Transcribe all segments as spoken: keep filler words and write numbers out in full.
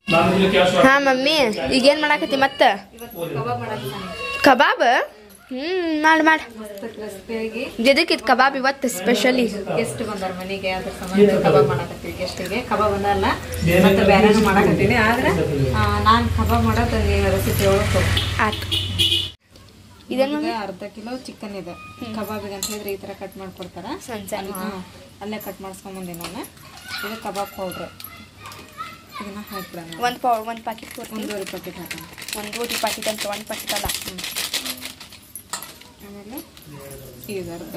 ಹಾ ಮಮ್ಮಿ ಈಗೇನ್ ಮಾಡಾಕತ್ತಿ ಮತ್ತ ಕಬಾಬ್ ಹ್ಮ್ ಮಾಡ್ ಮಾಡ್ ಜದಕ್ಕಿತ್ ಕಬಾಬ್ ಇವತ್ತು ಸ್ಪೆಷಲಿ ಗೆಸ್ಟ್ ಬಂದಾರ ಮನೆಗೆ ಅದ್ರ ಸಂಬಂಧ ಕಬಾಬ್ ಮಾಡಾಕತ್ತೀವಿ ಗೆಸ್ಟಿಗೆ ಕಬಾಬ್ ಬಂದಲ್ಲ ಮತ್ತೆ ಬೇರೆನೂ ಮಾಡಾಕತ್ತೀನಿ ಆದ್ರೆ ನಾನು ಕಬಾಬ್ ಮಾಡೋದು ರೆಸಿಪಿ ಒಳಗೆ ಆಯ್ತು ಇದನ್ನ ಅರ್ಧ ಕಿಲೋ ಚಿಕನ್ ಇದೆ ಕಬಾಬಿಗೆ ಅಂತ ಹೇಳಿದ್ರೆ ಈ ತರ ಕಟ್ ಮಾಡ್ಕೊಡ್ತಾರ ಸಣ್ಣ ಸಣ್ಣ ಅಲ್ಲೇ ಕಟ್ ಮಾಡಿಸ್ಕೊಂಬಂದಿ ನಾನು ಇದು ಕಬಾಬ್ ಪೌಡ್ರ್ ಇದನ್ನ ಹಾಕ್ಬಿಡೋಣ ಒಂದು ಪೌ ಒಂದು ಪ್ಯಾಕೆಟ್ ಒಂದೂವರೆ ಪ್ಯಾಕೆಟ್ ಹಾಕೋಣ ಒಂದೂವರೆ ಪ್ಯಾಕೆಟ್ ಅಂತ ಒಂದು ಪ್ಯಾಕೆಟ್ ಅಲ್ಲ ಆಮೇಲೆ ಈಗ ಅರ್ಧ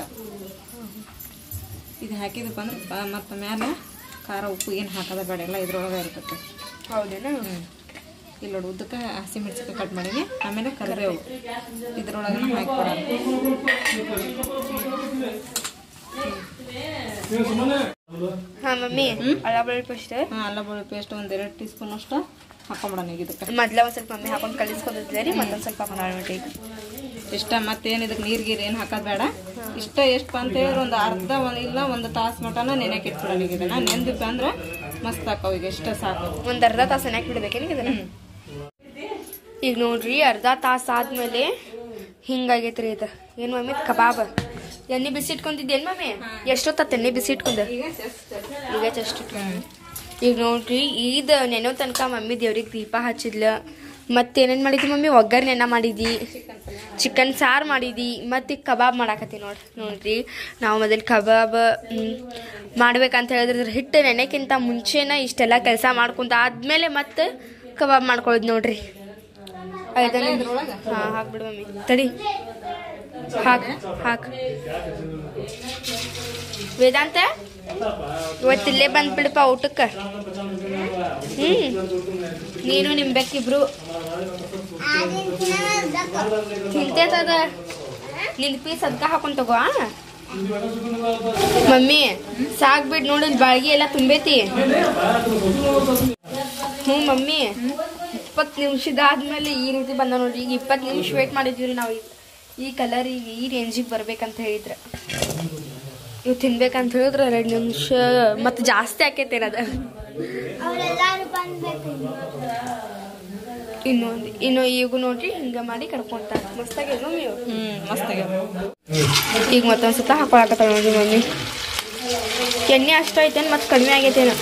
ಇದು ಹಾಕಿದಪ್ಪ ಅಂದ್ರೆ ಮತ್ತು ಮೇಲೆ ಖಾರ ಉಪ್ಪು ಏನು ಹಾಕೋದ ಬೇಡ ಎಲ್ಲ ಇದ್ರೊಳಗೆ ಇರ್ತೈತೆ ಹೌದೇನು ಇಲ್ಲಿ ನೋಡಿ ಉದ್ದಕ್ಕೆ ಹಸಿ ಮೆಣಸಿನ್ಕಾಯಿ ಕಟ್ ಮಾಡೀನಿ ಆಮೇಲೆ ಕರಿಬೇವು ಇದ್ರೊಳಗೆ ಹಾಕ್ಬಿಡೋಣ ಹಾಂ ಮಮ್ಮಿ ಅಲ್ಲ ಬೆಳ್ಳುಳ್ಳಿ ಪೇಸ್ಟ್ ಹಾಂ ಅಲ್ಲ ಬೆಳ್ಳುಳ್ಳಿ ಪೇಸ್ಟ್ ಒಂದು ಎರಡು ಟೀ ಸ್ಪೂನ್ ಅಷ್ಟು ಹಾಕೊಂಬಿಡೋಣ ಈಗ ಇದಕ್ಕೆ ಮೊದಲ ಒಂದು ಸ್ವಲ್ಪ ಮಮ್ಮಿ ಹಾಕೊಂಡು ಕಲಿಸ್ಕೊತಿದ್ದೆ ರೀ ಮತ್ತೊಂದು ಸ್ವಲ್ಪ ಹಾಕೊಂಡು ಈಗ ಇಷ್ಟ ಮತ್ತೇನು ಇದಕ್ಕೆ ನೀರು ಗೀರು ಏನು ಹಾಕೋದು ಬೇಡ ಇಷ್ಟ ಎಷ್ಟು ಅಂತ ಹೇಳಿದ್ರೆ ಒಂದು ಅರ್ಧ ಒಂದು ಇಲ್ಲ ಒಂದು ತಾಸು ಮಟನ ನೆನೆಗೆ ಇಟ್ಬಿಡೋಣ ಈಗ ಇದನ್ನ ನೆಂದಿಪ್ಪ ಅಂದ್ರೆ ಮಸ್ತ್ ಹಾಕವು ಈಗ ಇಷ್ಟ ಸಾಕು ಒಂದು ಅರ್ಧ ತಾಸು ನೆನಕ್ಕೆ ಬಿಡ್ಬೇಕೇನು ಇದನ್ನ ಈಗ ನೋಡ್ರಿ ಅರ್ಧ ತಾಸು ಆದ್ಮೇಲೆ ಹಿಂಗಾಗೈತ್ರಿ ಇದು ಏನು ಮಮ್ಮಿ ಕಬಾಬ್ ಎಣ್ಣೆ ಬಿಸಿ ಇಟ್ಕೊಂತಿದ್ದೇನು ಮಮ್ಮಿ ಎಷ್ಟೊತ್ತ ಎಣ್ಣೆ ಬಿಸಿ ಇಟ್ಕೊಂಡೆ ಈಗ ಜಸ್ಟ್ ಈಗ ನೋಡ್ರಿ ಈದ್ ನೆನೋ ತನಕ ಮಮ್ಮಿ ದೇವ್ರಿಗೆ ದೀಪ ಹಚ್ಚಿದ್ಲ ಮತ್ತೇನೇನು ಮಾಡಿದ್ವಿ ಮಮ್ಮಿ ಒಗ್ಗರಣೆನ ಮಾಡಿದ್ವಿ ಚಿಕನ್ ಸಾರು ಮಾಡಿದ್ವಿ ಮತ್ತು ಈಗ ಕಬಾಬ್ ಮಾಡಾಕತ್ತಿ ನೋಡ್ರಿ ನೋಡ್ರಿ ನಾವು ಮೊದಲು ಕಬಾಬ್ ಮಾಡ್ಬೇಕಂತ ಹೇಳಿದ್ರೆ ಹಿಟ್ಟು ನೆನೆಕ್ಕಿಂತ ಮುಂಚೆನ ಇಷ್ಟೆಲ್ಲ ಕೆಲಸ ಮಾಡ್ಕೊಂತ ಆದ್ಮೇಲೆ ಮತ್ತೆ ಕಬಾಬ್ ಮಾಡ್ಕೊಳ್ಳೋದು ನೋಡ್ರಿ ಅದನ್ನ ಹಾಂ ಹಾಕ್ಬಿಡು ಮಮ್ಮಿ ತಡಿ ಹಾಕ್ ಹಾಕ್ ವೇದಾಂತ ಇವತ್ತಿಲ್ಲೇ ಬಂದ್ಬಿಡಪ್ಪ ಊಟಕ್ಕೆ ಹ್ಞೂ ನೀನು ನಿಮ್ಮ ಬೆಕ್ಕಿಬ್ರು ತಿಂತೇತದ ನಿನ್ ಪೀಸ್ ಅದ್ಕ ಹಾಕೊಂಡ್ ತಗೋ ಮಮ್ಮಿ ಸಾಕ್ ಬಿಡ್ ನೋಡಿ ಬಾಳ್ಗಿ ಎಲ್ಲ ತುಂಬೈತಿ ಹ್ಞೂ ಮಮ್ಮಿ ಇಪ್ಪತ್ತು ನಿಮಿಷದಾದ್ಮೇಲೆ ಈ ರೀತಿ ಬಂದ ನೋಡ್ರಿ ಈಗ ಇಪ್ಪತ್ತು ನಿಮಿಷ ವೇಟ್ ಮಾಡಿದ್ವಿ ನಾವು ಈ ಕಲರಿಗೆ ಈ ರೇಂಜಿಗೆ ಬರ್ಬೇಕಂತ ಹೇಳಿದ್ರೆ ಇವು ತಿನ್ಬೇಕಂತ ಹೇಳಿದ್ರೆ ಎರಡು ನಿಮಿಷ ಮತ್ತು ಜಾಸ್ತಿ ಆಕೈತೆ ಏನದ ಇನ್ನೊಂದು ಇನ್ನು ಈಗ ನೋಡ್ರಿ ಹಿಂಗೆ ಮಾಡಿ ಕರ್ಕೊಂತಾರೆ ಮಸ್ತಾಗ್ಯದ ಮಮ್ಮಿ ಹ್ಞೂ ಮಸ್ತಾಗ್ಯದ ಈಗ ಮತ್ತೊಂದು ಸತ ಹಾಕೊಳಕತ್ತಾಳ ನೋಡ್ರಿ ಮಮ್ಮಿ ಎಣ್ಣೆ ಅಷ್ಟು ಐತೇನು ಮತ್ತು ಕಡಿಮೆ ಆಗೈತೇನು